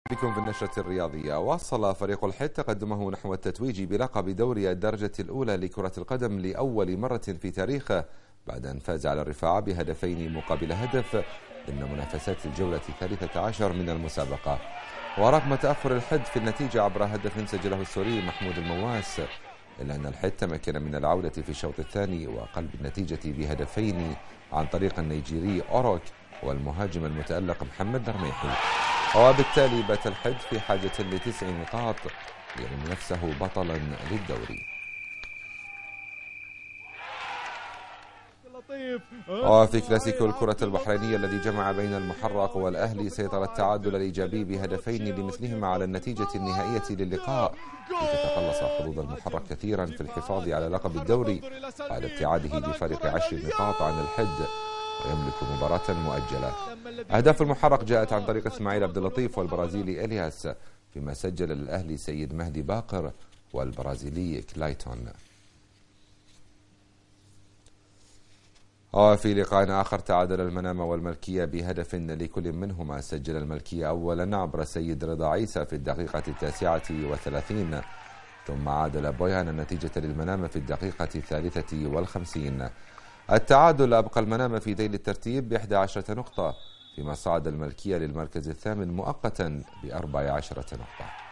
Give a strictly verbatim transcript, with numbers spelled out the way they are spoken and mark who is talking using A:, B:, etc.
A: بكم في النشرة الرياضية. واصل فريق الحد تقدمه نحو التتويج بلقب دوري الدرجة الأولى لكرة القدم لأول مرة في تاريخه بعد أن فاز على الرفاع بهدفين مقابل هدف ضمن منافسات الجولة الثالثة عشر من المسابقة. ورغم تأخر الحد في النتيجة عبر هدف سجله السوري محمود المواس، إلا أن الحد تمكن من العودة في الشوط الثاني وقلب النتيجة بهدفين عن طريق النيجيري أوروك والمهاجم المتألق محمد درميحي، وبالتالي بات الحد في حاجة لتسع نقاط ليرم نفسه بطلا للدوري. وفي كلاسيكو الكرة البحرينية الذي جمع بين المحرق والأهلي، سيطر التعادل الإيجابي بهدفين لمثلهما على النتيجة النهائية للقاء لتتقلص حظوظ المحرق كثيرا في الحفاظ على لقب الدوري بعد ابتعاده بفارق عشر نقاط عن الحد ويملك مباراة مؤجلة. أهداف المحرق جاءت عن طريق إسماعيل عبد اللطيف والبرازيلي إلياس، فيما سجل للأهلي سيد مهدي باقر والبرازيلي كلايتون. وفي لقاء آخر تعادل المنامة والملكية بهدف لكل منهما. سجل الملكية أولا عبر سيد رضا عيسى في الدقيقة التاسعة والثلاثين، ثم عادل بويان النتيجة للمنامة في الدقيقة الثالثة والخمسين. التعادل أبقى المنامة في ذيل الترتيب بإحدى عشرة نقطة، فيما صعد الملكية للمركز الثامن مؤقتا بأربع عشرة نقطة.